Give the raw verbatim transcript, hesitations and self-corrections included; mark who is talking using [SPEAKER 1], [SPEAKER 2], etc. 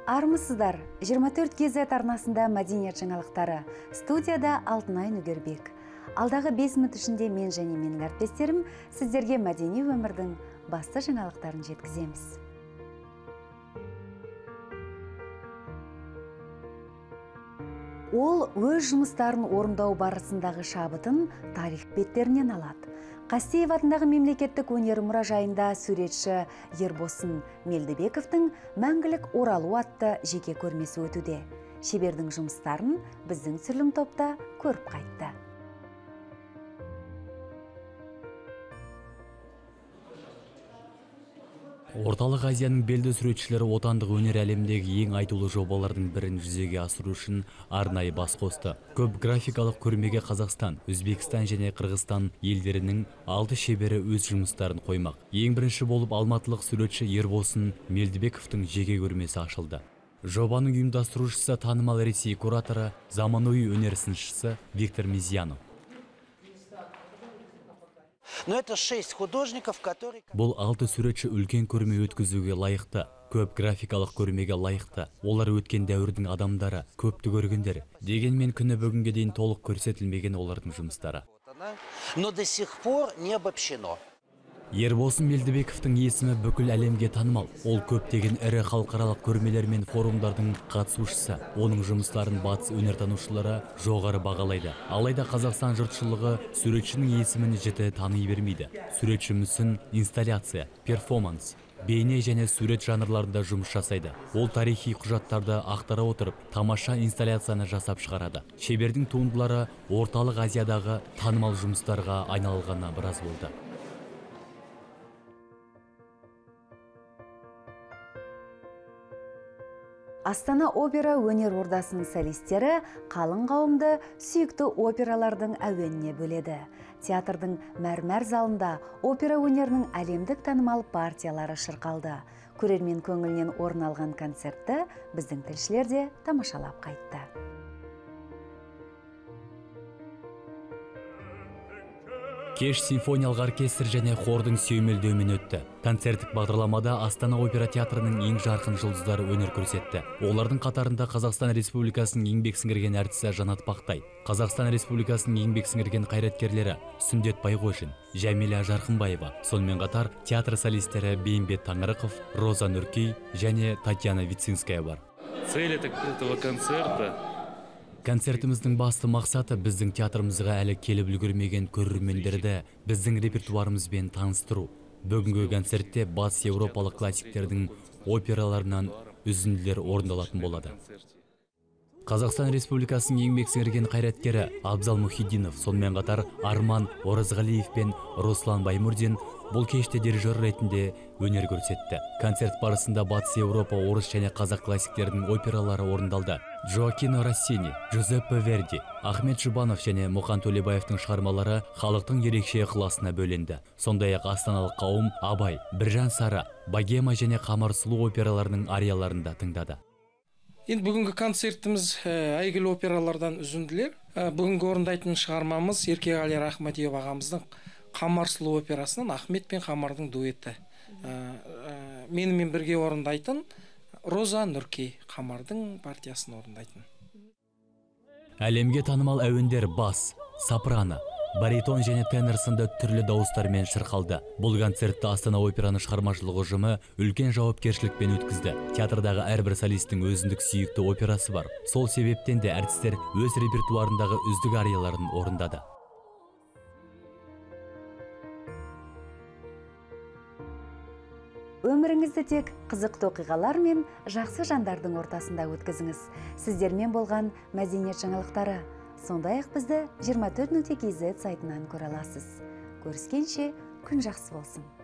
[SPEAKER 1] Армысыздар, жиырма төрт кей зет арнасында мәдениет жаңалықтары. Студияда Алтынай Нүгербек. Алдағы бес минут ішінде мен және менің әріптестерім сіздерге мәдени өмірдің басты жаңалықтарын жеткіземіз. Ол өз жұмыстарын орындау барысындағы шабытын тарих беттерінен алады. Қастеев атындағы мемлекеттік өнер мұражайында суретші Ербосын Мелдебековтың «Мәңгілік оралу» атты жеке көрмесі өтуде. Шебердің жұмыстарын біздің түсірілім топта көріп қайтты.
[SPEAKER 2] Орталық Азияның белді суретшілері отандық өнер әлемдегі ең айтулы жобалардың бірін жүзеге асыру үшін арнайы бас қосты. Көп графикалық көрмеге Қазақстан, Өзбекстан және Қырғызстан елдерінің алты шебері өз жұмыстарын қоймақ. Ең бірінші болып алматылық суретші Ербосын Мелдебековтың жеке көрмесі ашылды. Жобаның ұйымдастырушысы танымал Ресей кураторы, заманауи өнер сыншысы Виктор Мизьянов.
[SPEAKER 3] Но это шесть художников, которые...
[SPEAKER 2] Бұл алты суретші үлкен көрме өткізуге лайықты, көп графикалық көрмеге лайықты. Олар өткен дәуірдің адамдары, көпті көргендер. Дегенмен күні бүгінге дейін толық көрсетілмеген олардың жұмыстары.
[SPEAKER 3] Но до сих пор не обобщено.
[SPEAKER 2] Ербосын Мелдебековтың есімі бүкіл әлемге танымал. Ол көптеген ірі халықаралық көрмелер мен форумдардың қатысушысы. Оның жұмыстарын батыс өнертанушылары жоғары бағалайды. Алайда Қазақстан жұртшылығы суретшінің есімін жіті тани бермейді. Суретші мүсін, инсталляция, перформанс, бейне және сурет жанрларында жұмыс жасайды. Ол тарихи құжаттарды ақтара отырып, тамаша инсталляцияны жасап шығарады. Шебердің туындылары орталық Азиядағы танымал жұмыстарға айналғанына біраз болды.
[SPEAKER 1] Астана опера өнер ордасының солистері қалың қауымды сүйікті опералардың әуеніне бөледі. Театрдың мәрмәр залында опера өнерінің әлемдік танымал партиялары шырқалды. Көрермен көңілінен орын алған концертті біздің тілшілер де тамашалап қайтты.
[SPEAKER 2] Кеш симфониялық оркестр және хордың сүйемелдеуімен өтті. Концерттік бағдарламада Астана опера театрының ең жарқын жұлдыздары өнер көрсетті. Олардың қатарында Қазақстан Республикасының еңбек сіңірген әртісі Жанат Бақтай, Қазақстан Республикасының еңбек сіңірген қайраткерлері Сүндет Байғожин, Жәмила Жарқынбаева, сонымен қатар театр солистері Бейімбет Таңырықов, Роза Нұркей және Татьяна Вицинская бар.
[SPEAKER 4] Цель этого концерта
[SPEAKER 2] Концертіміздің басты мақсаты біздің театрымызға әлі келіп үлгермеген көрермендерді біздің репертуарымызбен таныстыру. Бүгінгі концертте батыс еуропалық классиктердің операларынан үзінділер орындалатын болады. Қазақстан Республикасының еңбек сіңірген қайраткері Абзал Мухиддинов, сонымен қатар Арман Оразғалиев пен Руслан Баймурдин бұл кеште дирижер ретінде өнер көрсетті. Концерт барысында батыс Еуропа, орыс және қазақ классиктердің опералары орындалды. Жоакино Россини, Джузеппе Верди, Ахмет Жұбанов және Мұқан Төлебаевтың шығармалары халықтың ерекше ықыласына бөленді. Сондай-ақ астаналық қауым Абай, Біржан Сара, Богема және Қамар сұлу операларының арияларында тыңдады.
[SPEAKER 5] Енді бүгінгі концертіміз әйгілі опералардан үзінділер. Бүгінгі орындайтын шығармамыз Еркеғали Рахматиев ағамыздың Қамар сұлу операсынан Ахмет пен Қамардың дуэті. Менімен бірге орындайтын Роза Нұркей Қамардың партиясын орындайтын.
[SPEAKER 2] Әлемге танымал әуендер бас, сопрано, баритон және тенор сынды түрлі дауыстармен шырқалды. Бұл концертті Астана операны шығармашылық ұжымы үлкен жауапкершілікпен өткізді. Театрдағы әрбір солистің өзіндік сүйікті операсы бар. Сол себептен де әртістер өз репертуарындағы үздік арияларын орындады.
[SPEAKER 1] Өміріңізді тек қызықты оқиғалар мен жақсы жандардың ортасында өткізіңіз. Сіздермен болған мәдениет жаңалықтары. Сондай-ақ бізді жиырма төрт нүкте кз сайтынан көре аласыз. Көріскенше күн жақсы болсын.